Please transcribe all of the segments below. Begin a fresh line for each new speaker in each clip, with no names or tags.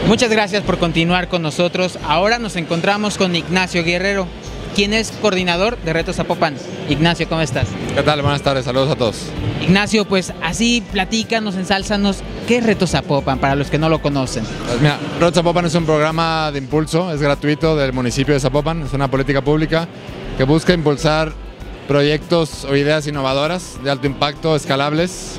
Muchas gracias por continuar con nosotros. Ahora nos encontramos con Ignacio Guerrero, quien es coordinador de Reto Zapopan. Ignacio, ¿cómo estás?
¿Qué tal? Buenas tardes, saludos a todos.
Ignacio, pues así platícanos, ensálzanos, ¿qué es Reto Zapopan para los que no lo conocen?
Pues mira, Reto Zapopan es un programa de impulso, es gratuito del municipio de Zapopan, es una política pública que busca impulsar proyectos o ideas innovadoras de alto impacto, escalables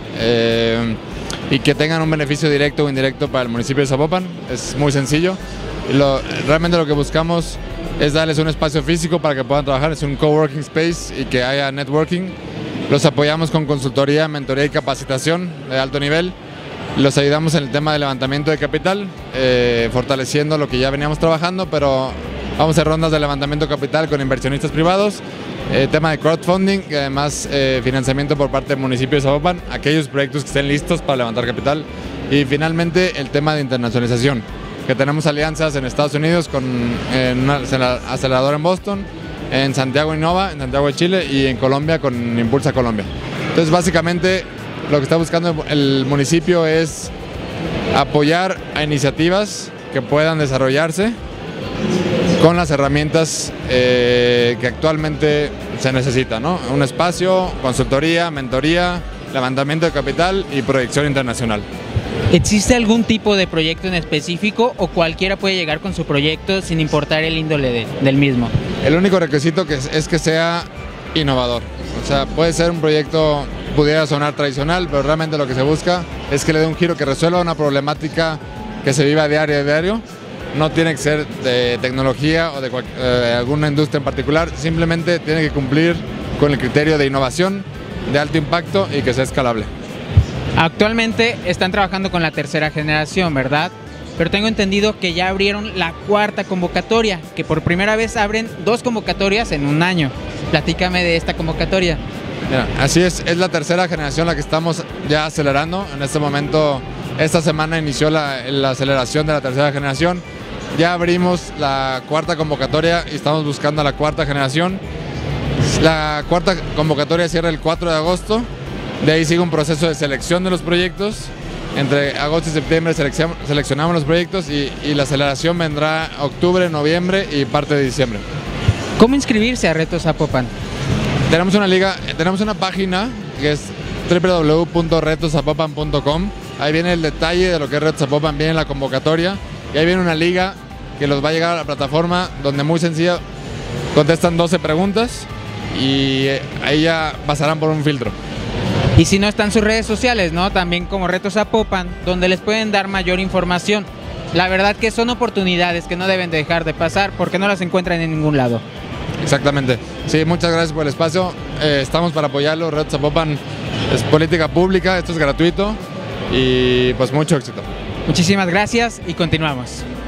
y que tengan un beneficio directo o indirecto para el municipio de Zapopan. Es muy sencillo y realmente lo que buscamos es darles un espacio físico para que puedan trabajar, es un coworking space y que haya networking. Los apoyamos con consultoría, mentoría y capacitación de alto nivel. Los ayudamos en el tema de levantamiento de capital, fortaleciendo lo que ya veníamos trabajando, pero vamos a hacer rondas de levantamiento de capital con inversionistas privados, tema de crowdfunding y además financiamiento por parte del municipio de Zapopan, aquellos proyectos que estén listos para levantar capital. Y finalmente el tema de internacionalización, que tenemos alianzas en Estados Unidos con una aceleradora en Boston, en Santiago Innova, en Santiago de Chile, y en Colombia con Impulsa Colombia. Entonces básicamente lo que está buscando el municipio es apoyar a iniciativas que puedan desarrollarse con las herramientas que actualmente se necesitan, ¿no? Un espacio, consultoría, mentoría, levantamiento de capital y proyección internacional.
¿Existe algún tipo de proyecto en específico o cualquiera puede llegar con su proyecto sin importar el índole del mismo?
El único requisito es que sea innovador. O sea, puede ser un proyecto, pudiera sonar tradicional, pero realmente lo que se busca es que le dé un giro, que resuelva una problemática que se viva diario a diario. No tiene que ser de tecnología o de alguna industria en particular, simplemente tiene que cumplir con el criterio de innovación, de alto impacto y que sea escalable.
Actualmente están trabajando con la tercera generación, ¿verdad? Pero tengo entendido que ya abrieron la cuarta convocatoria, que por primera vez abren 2 convocatorias en un año. Platícame de esta convocatoria.
Mira, así es la tercera generación la que estamos ya acelerando. En este momento, esta semana inició la aceleración de la tercera generación. Ya abrimos la cuarta convocatoria y estamos buscando a la cuarta generación. La cuarta convocatoria cierra el 4 de agosto. De ahí sigue un proceso de selección de los proyectos. Entre agosto y septiembre seleccionamos los proyectos y la aceleración vendrá octubre, noviembre y parte de diciembre.
¿Cómo inscribirse a Reto Zapopan?
Tenemos una página que es www.retozapopan.com. Ahí viene el detalle de lo que es Reto Zapopan, viene la convocatoria y ahí viene una liga que los va a llegar a la plataforma donde muy sencilla contestan 12 preguntas y ahí ya pasarán por un filtro.
Y si no, están sus redes sociales, ¿no? También como Reto Zapopan, donde les pueden dar mayor información. La verdad que son oportunidades que no deben dejar de pasar porque no las encuentran en ningún lado.
Exactamente. Sí, muchas gracias por el espacio. Estamos para apoyarlo. Reto Zapopan es política pública, esto es gratuito y pues mucho éxito.
Muchísimas gracias y continuamos.